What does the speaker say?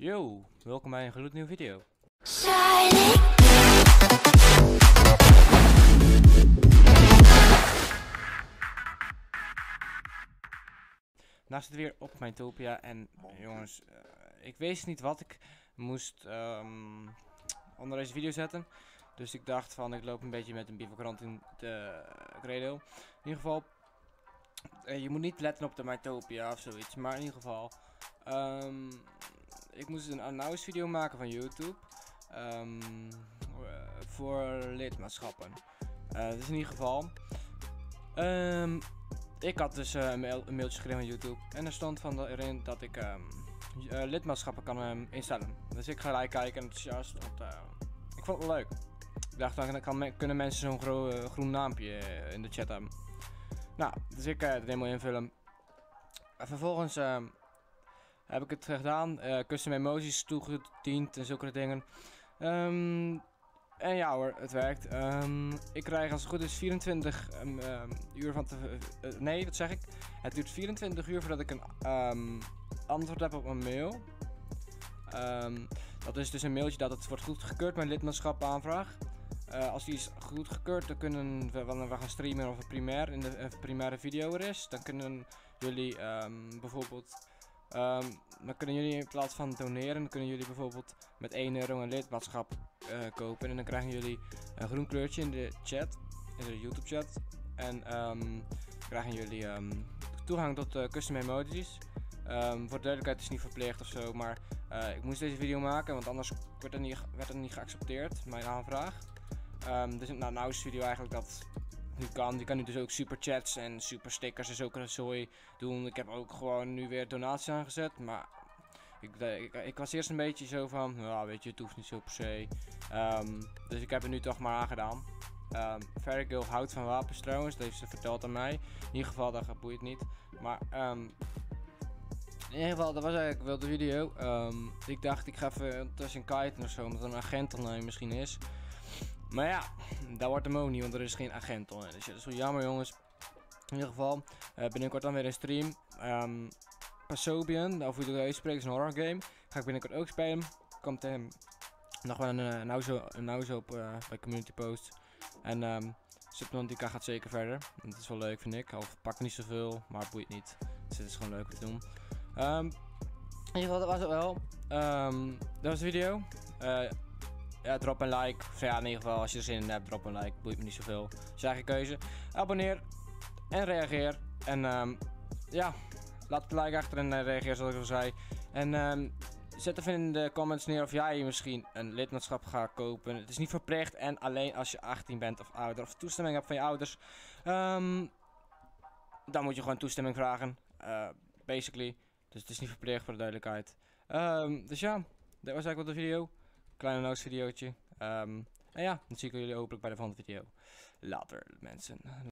Yo, welkom bij een gloednieuwe video. Nou zit het weer op Mytopia en jongens, ik wist niet wat ik moest onder deze video zetten. Dus ik dacht van, ik loop een beetje met een bivakkrant in de credo. In ieder geval, je moet niet letten op de Mytopia of zoiets, maar in ieder geval, ik moest een announce video maken van YouTube voor lidmaatschappen. Dus in ieder geval, ik had dus een mailtje geschreven van YouTube en er stond van erin dat ik lidmaatschappen kan instellen. Dus ik ga gelijk kijken en enthousiast, want ik vond het wel leuk. Ik dacht dan kunnen mensen zo'n groen naampje in de chat hebben. Nou, dus ik het helemaal invullen. Vervolgens heb ik het gedaan, custom emojis toegediend en zulke dingen. En ja hoor, het werkt. Ik krijg als het goed is 24 uur van nee, wat zeg ik? Het duurt 24 uur voordat ik een antwoord heb op mijn mail. Dat is dus een mailtje dat het wordt goedgekeurd, mijn lidmaatschap aanvraag. Als die is goedgekeurd, dan kunnen we, wanneer we gaan streamen of een primaire video er is, dan kunnen jullie bijvoorbeeld, dan kunnen jullie in plaats van doneren, dan kunnen jullie bijvoorbeeld met 1 euro een lidmaatschap kopen. En dan krijgen jullie een groen kleurtje in de chat, in de YouTube chat. En krijgen jullie toegang tot custom emojis. Voor de duidelijkheid is het niet verplicht of zo, maar ik moest deze video maken, want anders werd het niet geaccepteerd, mijn aanvraag. Dus nou is de video eigenlijk dat nu kan. Je kan nu dus ook super chats en super stickers en zulke zooi doen. Ik heb ook gewoon nu weer donaties aangezet, maar ik was eerst een beetje zo van, nou weet je, het hoeft niet zo per se. Dus ik heb het nu toch maar aangedaan. Vergil houdt van wapens trouwens, dat heeft ze verteld aan mij. In ieder geval, dat boeit niet. Maar in ieder geval, dat was eigenlijk wel de video. Ik dacht, ik ga even tussen kiten of zo, omdat er een agent online misschien is. Maar ja, dat wordt hem ook niet, want er is geen agent online. Dus ja, dat is wel jammer jongens. In ieder geval, binnenkort dan weer een stream. Pasobian, of hoe je het uitspreekt, is een horror game. Ga ik binnenkort ook spelen. Komt nog wel een nauzo op bij community post. En Subnautica gaat zeker verder. Dat is wel leuk vind ik. Al pak niet zoveel, maar het boeit niet. Dus het is gewoon leuk te doen. In ieder geval, dat was het wel. Dat was de video. Ja, drop een like. Of ja, in ieder geval, als je er zin in hebt, drop een like. Boeit me niet zoveel. Dat is je eigen keuze. Abonneer en reageer. En ja, laat een like achter en reageer zoals ik al zei. En zet even in de comments neer of jij misschien een lidmaatschap gaat kopen. Het is niet verplicht en alleen als je 18 bent of ouder of toestemming hebt van je ouders. Dan moet je gewoon toestemming vragen. Basically. Dus het is niet verplicht voor de duidelijkheid. Dus ja, dat was eigenlijk wel de video. Kleine notes videootje. En ja, dan zie ik jullie hopelijk bij de volgende video. Later mensen.